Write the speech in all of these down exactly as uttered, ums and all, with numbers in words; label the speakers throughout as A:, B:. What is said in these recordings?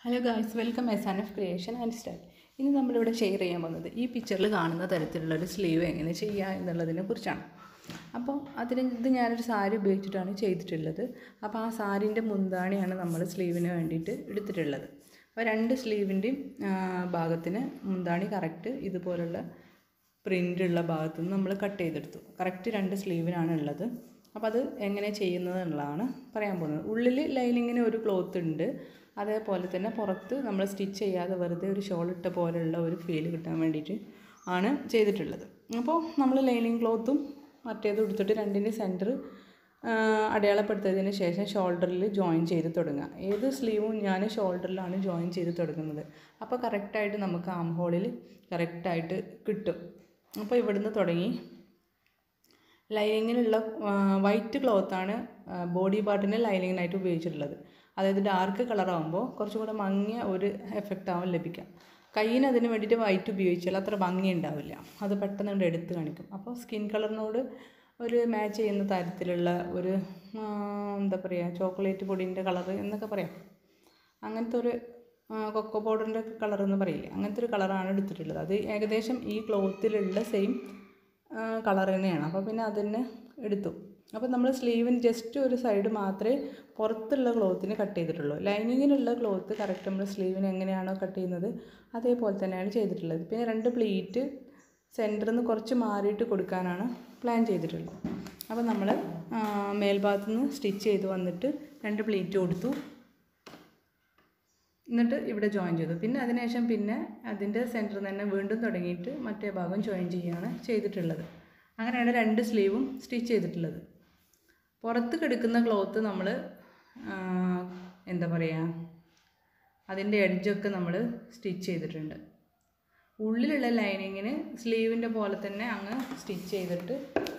A: Hello guys, welcome S N F creation and style. ഇനി നമ്മളിവിടെ share ചെയ്യാൻ പോകുന്നത് ഈ പിക്ചറിൽ കാണുന്ന തരത്തിലുള്ളൊരു സ്ലീവ് എങ്ങനെ ചെയ്യുക എന്നുള്ളതിനെ കുറിച്ചാണ്. അപ്പോൾ അതിന് ഇത് ഞാനൊരു സാരി ഉപയോഗിച്ചിട്ടാണ് ചെയ്തിട്ടുള്ളത്. അപ്പോൾ ആ സാരീൻ്റെ മുന്താണിയാണ് നമ്മൾ സ്ലീവിന് വേണ്ടിയിട്ട് എടുത്തിട്ടുള്ളത്. അപ്പോൾ രണ്ട് സ്ലീവിൻ്റെയും ഭാഗത്തിന് മുന്താണി കറക്റ്റ് ഇതുപോലുള്ള പ്രിൻ്റുള്ള ഭാഗത്തു നിന്ന് നമ്മൾ കട്ട് ചെയ്തെടുത്തു. കറക്റ്റ് രണ്ട് സ്ലീവിനാണ് ഉള്ളത്. അപ്പോൾ അത് എങ്ങനെ ചെയ്യുന്നത് എന്നുള്ളതാണ് പറയാൻ പോകുന്നത്. ഉള്ളിൽ ലൈനിങ്ങിന് ഒരു ക്ലോത്ത് ഉണ്ട്, അതേപോലെ തന്നെ പുറത്ത് നമ്മൾ സ്റ്റിച്ച് ചെയ്യാതെ വെറുതെ ഒരു ഷോൾ ഇട്ട പോലെയുള്ള ഒരു ഫീൽ കിട്ടാൻ വേണ്ടിയിട്ട് ആണ് ചെയ്തിട്ടുള്ളത്. അപ്പോൾ നമ്മൾ ലൈനിങ് ക്ലോത്തും മറ്റേതും എടുത്തിട്ട് രണ്ടിൻ്റെ സെൻറ്റർ അടയാളപ്പെടുത്തിയതിന് ശേഷം ഷോൾഡറിൽ ജോയിൻ ചെയ്ത് തുടങ്ങുക. ഏത് സ്ലീവും ഞാൻ ഷോൾഡറിലാണ് ജോയിൻ ചെയ്ത് തുടങ്ങുന്നത്. അപ്പോൾ കറക്റ്റായിട്ട് നമുക്ക് ആം ഹോളിൽ കറക്റ്റായിട്ട് കിട്ടും. അപ്പോൾ ഇവിടുന്ന് തുടങ്ങി ലൈനിങ്ങിനുള്ള വൈറ്റ് ക്ലോത്താണ് ബോഡി പാർട്ടിന് ലൈനിങ്ങിനായിട്ട് ഉപയോഗിച്ചിട്ടുള്ളത്. അതായത് ഡാർക്ക് കളറാകുമ്പോൾ കുറച്ചും കൂടെ മങ്ങിയ ഒരു എഫക്റ്റ് ആവും ലഭിക്കുക. കയ്യിന് അതിന് വേണ്ടിയിട്ട് വൈറ്റ് ഉപയോഗിച്ചാൽ അത്ര ഭംഗി ഉണ്ടാവില്ല, അത് പെട്ടെന്ന് കൊണ്ട് എടുത്ത് കാണിക്കും. അപ്പോൾ സ്കിൻ കളറിനോട് ഒരു മാച്ച് ചെയ്യുന്ന തരത്തിലുള്ള ഒരു എന്താ പറയുക, ചോക്ലേറ്റ് പൊടിൻ്റെ കളറ് എന്നൊക്കെ പറയാം, അങ്ങനത്തെ ഒരു കൊക്കോ പൗഡറിൻ്റെ കളർ എന്ന് പറയില്ലേ, അങ്ങനത്തെ ഒരു കളറാണ് എടുത്തിട്ടുള്ളത്. അത് ഏകദേശം ഈ ക്ലോത്തിലുള്ള സെയിം കളർ തന്നെയാണ്. അപ്പോൾ പിന്നെ അതിന് എടുത്തു. അപ്പോൾ നമ്മൾ സ്ലീവിന് ജസ്റ്റ് ഒരു സൈഡ് മാത്രമേ പുറത്തുള്ള ക്ലോത്തിന് കട്ട് ചെയ്തിട്ടുള്ളൂ. ലൈനിങ്ങിനുള്ള ക്ലോത്ത് കറക്റ്റ് നമ്മൾ സ്ലീവിന് എങ്ങനെയാണോ കട്ട് ചെയ്യുന്നത് അതേപോലെ തന്നെയാണ് ചെയ്തിട്ടുള്ളത്. പിന്നെ രണ്ട് പ്ലീറ്റ് സെൻറ്ററിൽ നിന്ന് കുറച്ച് മാറിയിട്ട് കൊടുക്കാനാണ് പ്ലാൻ ചെയ്തിട്ടുള്ളത്. അപ്പോൾ നമ്മൾ മേൽഭാഗത്തു നിന്ന് സ്റ്റിച്ച് ചെയ്ത് വന്നിട്ട് രണ്ട് പ്ലീറ്റ് കൊടുത്തു, എന്നിട്ട് ഇവിടെ ജോയിൻ ചെയ്തു. പിന്നെ അതിനുശേഷം പിന്നെ അതിൻ്റെ സെൻറ്ററിൽ തന്നെ വീണ്ടും തുടങ്ങിയിട്ട് മറ്റേ ഭാഗം ജോയിൻ ചെയ്യുകയാണ് ചെയ്തിട്ടുള്ളത്. അങ്ങനെയാണ് രണ്ട് സ്ലീവും സ്റ്റിച്ച് ചെയ്തിട്ടുള്ളത്. പുറത്ത് കിടക്കുന്ന ക്ലോത്ത് നമ്മൾ എന്താ പറയുക, അതിൻ്റെ എഡ്ജൊക്കെ നമ്മൾ സ്റ്റിച്ച് ചെയ്തിട്ടുണ്ട്. ഉള്ളിലുള്ള ലൈനിങ്ങിന് സ്ലീവിൻ്റെ പോലെ തന്നെ അങ്ങ് സ്റ്റിച്ച് ചെയ്തിട്ട്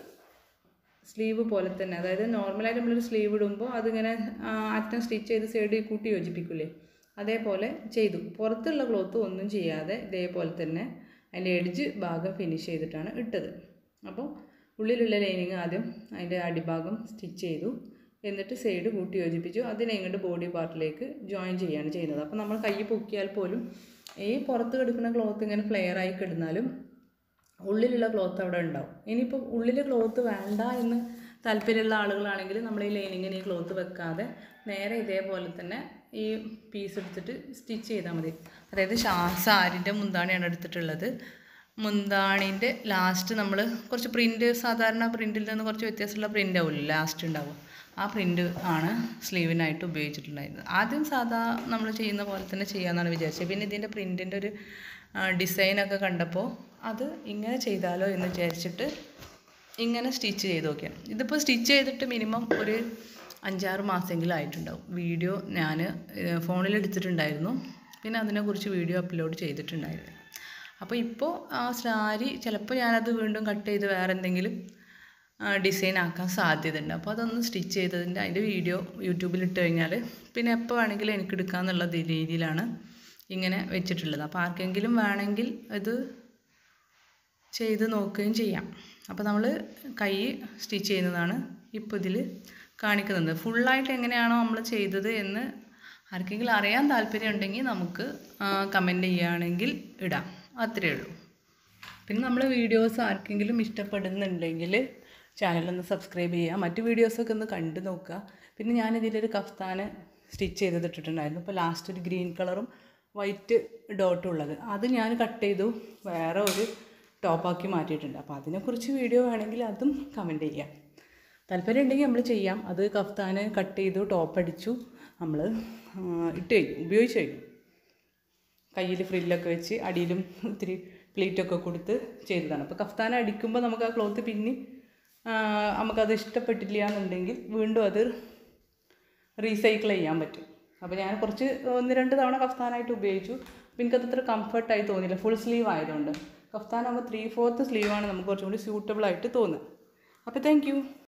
A: സ്ലീവ് പോലെ തന്നെ, അതായത് നോർമലായിട്ട് നമ്മളൊരു സ്ലീവ് ഇടുമ്പോൾ അതിങ്ങനെ അറ്റം സ്റ്റിച്ച് ചെയ്ത് സൈഡിൽ കൂട്ടി യോജിപ്പിക്കില്ലേ, അതേപോലെ ചെയ്തു. പുറത്തുള്ള ക്ലോത്ത് ഒന്നും ചെയ്യാതെ ഇതേപോലെ തന്നെ അതിൻ്റെ എഡ്ജ് ഭാഗം ഫിനിഷ് ചെയ്തിട്ടാണ് ഇട്ടത്. അപ്പോൾ ഉള്ളിലുള്ള ലൈനിങ് ആദ്യം അതിൻ്റെ അടിഭാഗം സ്റ്റിച്ച് ചെയ്തു, എന്നിട്ട് സൈഡ് കൂട്ടി യോജിപ്പിച്ചു. അതിനെ ഇങ്ങോട്ട് ബോഡി പാർട്ടിലേക്ക് ജോയിൻ ചെയ്യുകയാണ് ചെയ്യുന്നത്. അപ്പോൾ നമ്മൾ കൈ പൊക്കിയാൽ പോലും ഈ പുറത്ത് കിടക്കുന്ന ക്ലോത്ത് ഇങ്ങനെ ഫ്ലെയർ ആയി കിടന്നാലും ഉള്ളിലുള്ള ക്ലോത്ത് അവിടെ ഉണ്ടാവും. ഇനിയിപ്പോൾ ഉള്ളിൽ ക്ലോത്ത് വേണ്ട എന്ന് താല്പര്യമുള്ള ആളുകളാണെങ്കിൽ നമ്മൾ ഈ ലൈനിങ്ങിന് ഈ ക്ലോത്ത് വെക്കാതെ നേരെ ഇതേപോലെ തന്നെ ഈ പീസ് എടുത്തിട്ട് സ്റ്റിച്ച് ചെയ്താൽ മതി. അതായത് സാരിൻ്റെ മുന്താണിയാണ് എടുത്തിട്ടുള്ളത്. മുന്താണിൻ്റെ ലാസ്റ്റ് നമ്മൾ കുറച്ച് പ്രിൻറ്റ്, സാധാരണ പ്രിൻറ്റിൽ നിന്ന് കുറച്ച് വ്യത്യാസമുള്ള പ്രിൻ്റ് ആവില്ല ലാസ്റ്റ് ഉണ്ടാവും. ആ പ്രിൻ്റ് ആണ് സ്ലീവിനായിട്ട് ഉപയോഗിച്ചിട്ടുണ്ടായിരുന്നത്. ആദ്യം സാധാ നമ്മൾ ചെയ്യുന്ന പോലെ തന്നെ ചെയ്യാമെന്നാണ് വിചാരിച്ചത്. പിന്നെ ഇതിൻ്റെ പ്രിൻറ്റിൻ്റെ ഒരു ഡിസൈനൊക്കെ കണ്ടപ്പോൾ അത് ഇങ്ങനെ ചെയ്താലോ എന്ന് വിചാരിച്ചിട്ട് ഇങ്ങനെ സ്റ്റിച്ച് ചെയ്ത് നോക്കിയാണ്. ഇതിപ്പോൾ സ്റ്റിച്ച് ചെയ്തിട്ട് മിനിമം ഒരു അഞ്ചാറ് മാസമെങ്കിലും ആയിട്ടുണ്ടാവും. വീഡിയോ ഞാൻ ഫോണിൽ എടുത്തിട്ടുണ്ടായിരുന്നു, പിന്നെ അതിനെക്കുറിച്ച് വീഡിയോ അപ്ലോഡ് ചെയ്തിട്ടുണ്ടായിരുന്നു. അപ്പോൾ ഇപ്പോൾ ആ സാരി ചിലപ്പോൾ ഞാനത് വീണ്ടും കട്ട് ചെയ്ത് വേറെ എന്തെങ്കിലും ഡിസൈൻ ആക്കാൻ സാധ്യതയുണ്ട്. അപ്പോൾ അതൊന്ന് സ്റ്റിച്ച് ചെയ്തതിൻ്റെ അതിൻ്റെ വീഡിയോ യൂട്യൂബിൽ ഇട്ട് കഴിഞ്ഞാൽ പിന്നെ എപ്പോൾ വേണമെങ്കിലും എനിക്ക് എടുക്കാമെന്നുള്ള രീതിയിലാണ് ഇങ്ങനെ വെച്ചിട്ടുള്ളത്. അപ്പോൾ ആർക്കെങ്കിലും വേണമെങ്കിൽ ഇത് ചെയ്ത് നോക്കുകയും ചെയ്യാം. അപ്പോൾ നമ്മൾ കൈ സ്റ്റിച്ച് ചെയ്യുന്നതാണ് ഇപ്പോൾ ഇതിൽ കാണിക്കുന്നത്. ഫുള്ളായിട്ട് എങ്ങനെയാണോ നമ്മൾ ചെയ്തത് എന്ന് ആർക്കെങ്കിലും അറിയാൻ താല്പര്യം ഉണ്ടെങ്കിൽ നമുക്ക് കമൻറ്റ് ചെയ്യുകയാണെങ്കിൽ ഇടാം, അത്രയേ ഉള്ളൂ. പിന്നെ നമ്മൾ വീഡിയോസ് ആർക്കെങ്കിലും ഇഷ്ടപ്പെടുന്നുണ്ടെങ്കിൽ ചാനലൊന്ന് സബ്സ്ക്രൈബ് ചെയ്യുക, മറ്റു വീഡിയോസൊക്കെ ഒന്ന് കണ്ടു നോക്കുക. പിന്നെ ഞാനിതിലൊരു കഫ്താന് സ്റ്റിച്ച് ചെയ്തിട്ടുണ്ടായിരുന്നു. ഇപ്പോൾ ലാസ്റ്റ് ഒരു ഗ്രീൻ കളറും വൈറ്റ് ഡോട്ടും ഉള്ളത് അത് ഞാൻ കട്ട് ചെയ്തു വേറെ ഒരു ടോപ്പാക്കി മാറ്റിയിട്ടുണ്ട്. അപ്പോൾ അതിനെക്കുറിച്ച് വീഡിയോ വേണമെങ്കിൽ അതും കമൻറ്റ് ചെയ്യാം. താല്പര്യം ഉണ്ടെങ്കിൽ നമ്മൾ ചെയ്യാം. അത് കഫ്താന് കട്ട് ചെയ്തു, ടോപ്പ് അടിച്ചു, നമ്മൾ ഇട്ട് കഴിഞ്ഞു, ഉപയോഗിച്ച് കഴിഞ്ഞു. കയ്യിൽ ഫ്രില്ലൊക്കെ വെച്ച് അടിയിലും ഇത്തിരി പ്ലീറ്റൊക്കെ കൊടുത്ത് ചെയ്തതാണ്. അപ്പോൾ കഫ്താന അടിക്കുമ്പോൾ നമുക്ക് ആ ക്ലോത്ത് പിന്നെ നമുക്കത് ഇഷ്ടപ്പെട്ടില്ല എന്നുണ്ടെങ്കിൽ വീണ്ടും അത് റീസൈക്കിൾ ചെയ്യാൻ പറ്റും. അപ്പോൾ ഞാൻ കുറച്ച് ഒന്ന് രണ്ട് തവണ കഫ്താനായിട്ട് ഉപയോഗിച്ചു. അപ്പോൾ എനിക്കത് അത്ര കംഫർട്ടായി തോന്നിയില്ല, ഫുൾ സ്ലീവ് ആയതുകൊണ്ട്. കഫ്താനാകുമ്പോൾ ത്രീ ഫോർത്ത് സ്ലീവാണ് നമുക്ക് കുറച്ചും കൂടി സ്യൂട്ടബിളായിട്ട് തോന്നുന്നത്. അപ്പോൾ താങ്ക് യു.